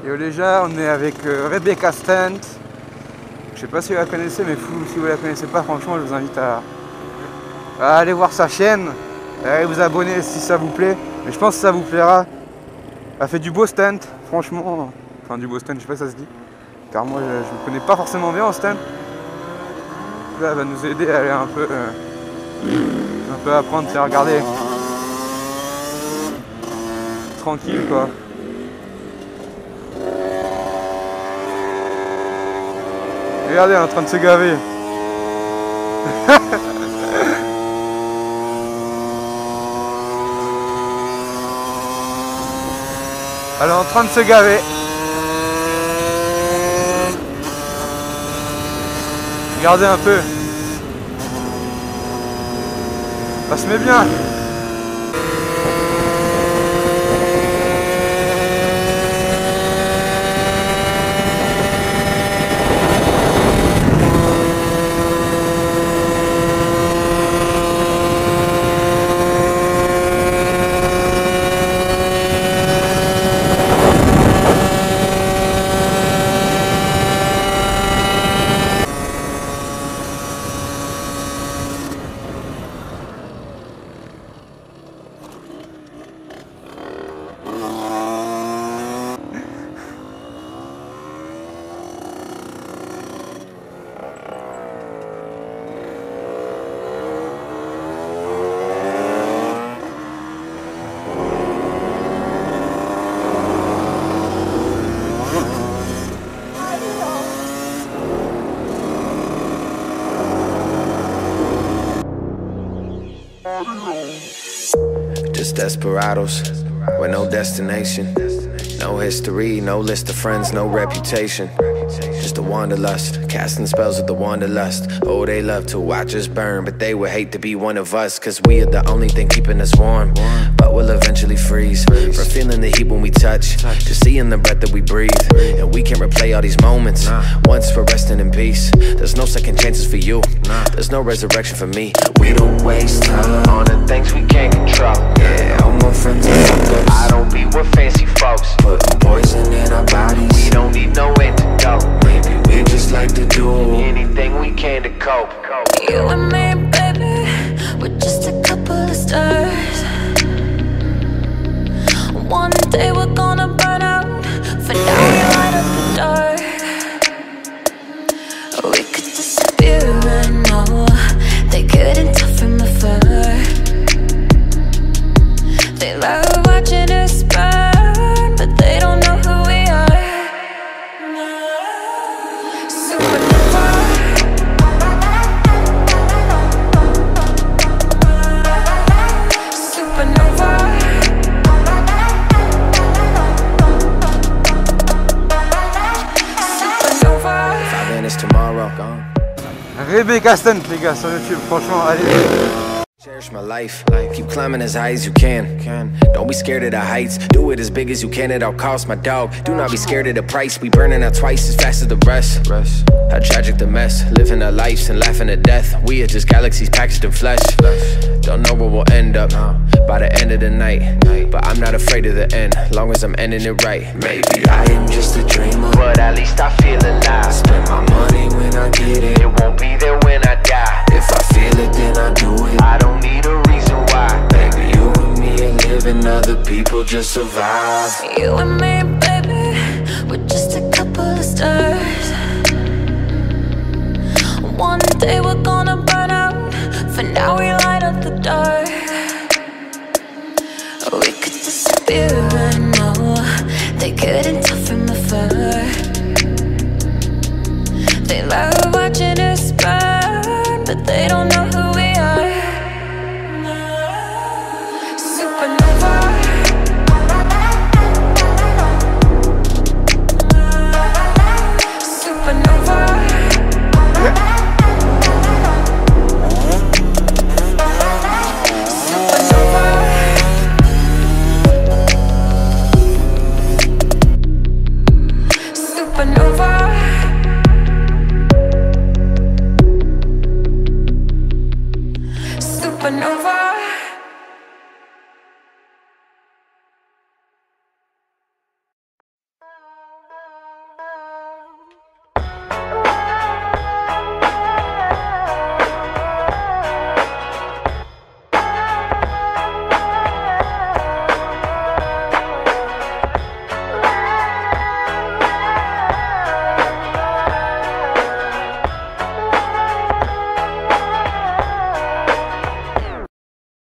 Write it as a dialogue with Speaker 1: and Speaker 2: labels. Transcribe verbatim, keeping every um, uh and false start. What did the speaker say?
Speaker 1: Yo les gens, on est avec euh, Rebecca Stunt. Je sais pas si vous la connaissez, mais fou, si vous la connaissez pas, franchement, je vous invite à, à aller voir sa chaîne, à vous abonner si ça vous plaît. Mais je pense que ça vous plaira. Elle fait du beau stunt, franchement. Enfin, du beau stunt, je sais pas si ça se dit. Car moi, je ne connais pas forcément bien en stunt. Là, elle va nous aider à aller un peu, euh, un peu apprendre, à regarder. Tranquille, quoi. Regardez, elle est en train de se gaver. Elle est en train de se gaver. Regardez un peu. Ça se met bien.
Speaker 2: Just desperados with no destination, no history, no list of friends, no reputation. Just a wanderlust, casting spells with the wanderlust. Oh, they love to watch us burn, but they would hate to be one of us, cause we are the only thing keeping us warm. But we'll eventually freeze from feeling the heat when we touch, to seeing the breath that we breathe. And we can't replay all these moments once we're resting in peace. There's no second chances for you, there's no resurrection for me. We don't waste time on the things we can't control. Yeah, all my friends are fuckers. I don't be with fancy folks, putting poison in our bodies. We don't need no antidote. Maybe we just like to do anything we can to cope.
Speaker 3: You and me, baby, we're just a couple of stars. One day we're gonna burn out, for now we light up the dark. We could disappear right now, they couldn't tell from afar. They love watching us burn, but they don't know who we are. Supernova, supernova, supernova.
Speaker 2: Five minutes tomorrow, gone.
Speaker 1: Rebecca Stunt, les gars, sur YouTube, franchement, allez.
Speaker 2: Cherish my life, keep climbing as high as you can. Don't be scared of the heights, do it as big as you can at all costs, my dog. Do not be scared of the price, we burning out twice as fast as the rest. How tragic the mess, living our lives and laughing at death. We are just galaxies packaged in flesh. Don't know where we'll end up by the end of the night, but I'm not afraid of the end, long as I'm ending it right. Maybe I am just a dreamer, but at least I feel alive. Spend my money when I get it, it won't be there when I die. If I feel it, then I do it. I don't need a reason why. Baby, you and me ain't living, other people just survive.
Speaker 3: You and me, baby, we're just a couple of stars. One day we're gonna burn out, for now we light up the dark. We could disappear right now, they couldn't tell from